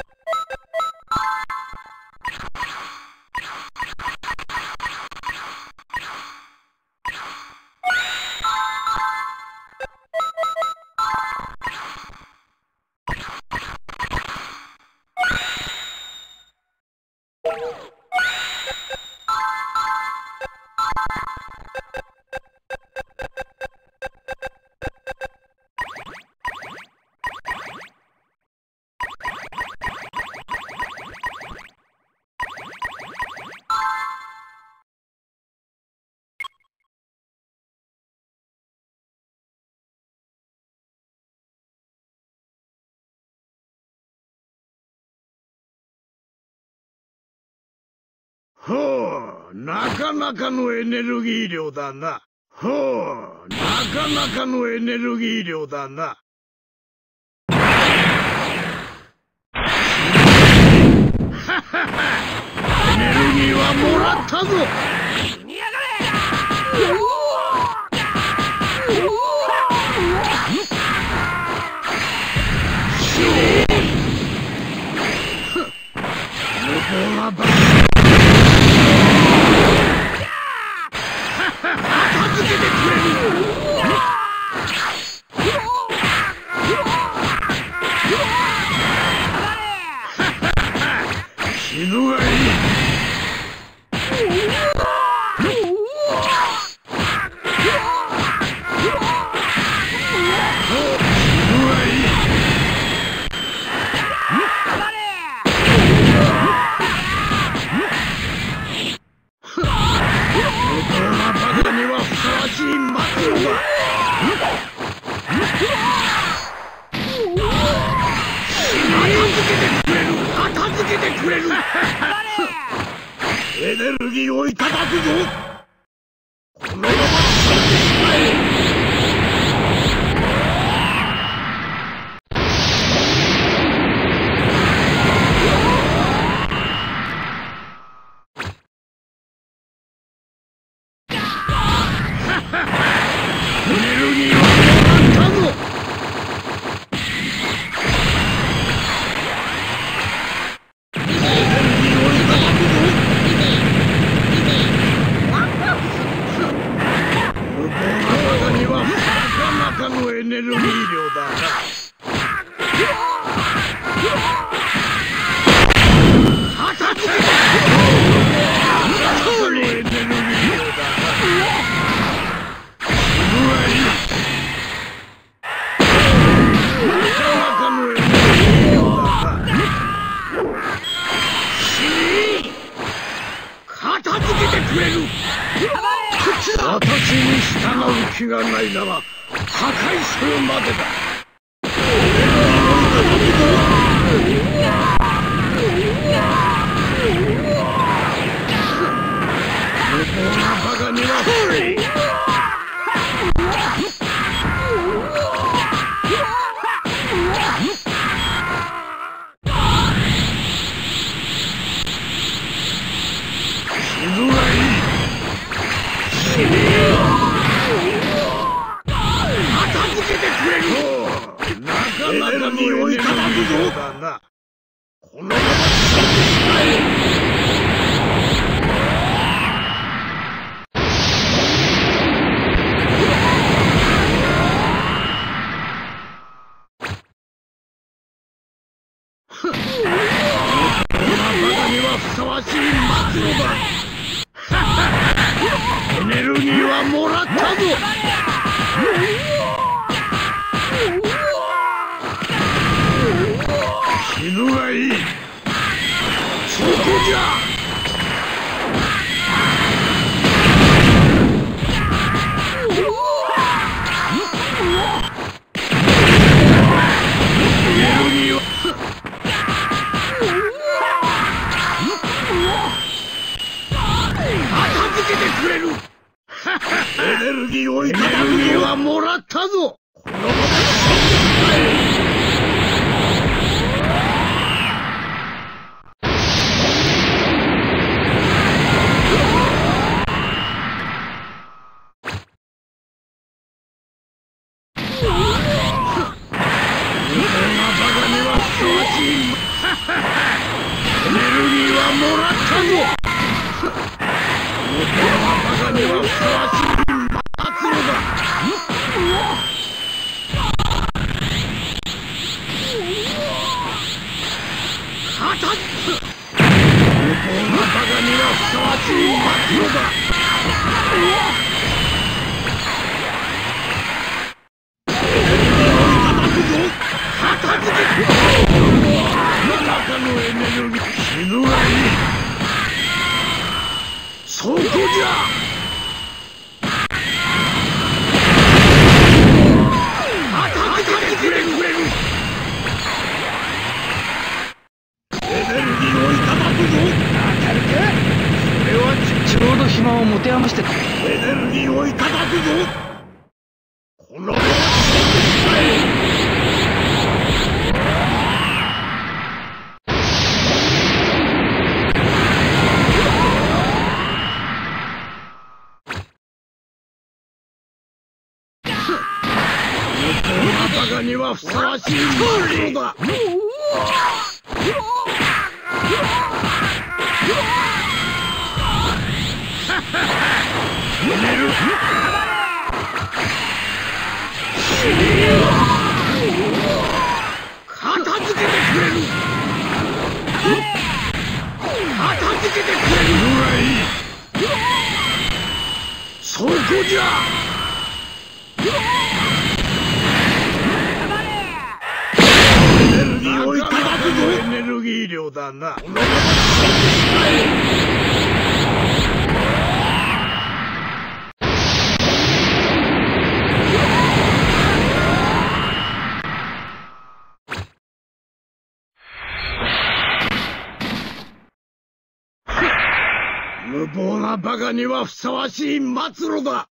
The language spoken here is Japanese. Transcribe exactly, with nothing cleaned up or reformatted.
ほう、なかなかのエネルギー量だな。ほう、なかなかのエネルギー量だな。ははは、エネルギーはもらったぞ。向こうがバカ。片付けてくれる。死ぬがいい。エネルギーをいただくぞ。このまま死んでしまえ。エネルギーはもらったぞ。エネルギー量だな。片付けた。それエネルギー量だな。すごい。なかなかのエネルギー量だな。死に片付けてくれる。私に従う気がないなら破壊するまでだ。向こうがバカにはほい。死ぬがいい。死ねよ。なかなかの匂いいただくぞ。だな。このまま死んでしまえ。このバカにはふさわしい末路だ。エネルギーはもらったぞ。死ぬがいい。そこじゃ。エネルギーは片付けてくれる。エネルギーをいただくにはもらったぞ。このまま死んでしまえ。向こうがバカにはふさわしい。 もらったぞ。無謀なバカにはふさわしい末路だ。片付け。無謀なバカにはふさわしい末路だ。片付け。中のエネルギー死ぬがいい。そこじゃ。片付けてくれる。エネルギーをいただくぞ。当たるか。それはちょうど暇を持て余してた。エネルギーをいただくぞ。このバカにはふさわしい末路だ。寝る。片付けてくれる。片付けてくれるのがいい。そこじゃ。エネルギーをいただくぞ。エネルギー量だな。無謀なバカにはふさわしい末路だ。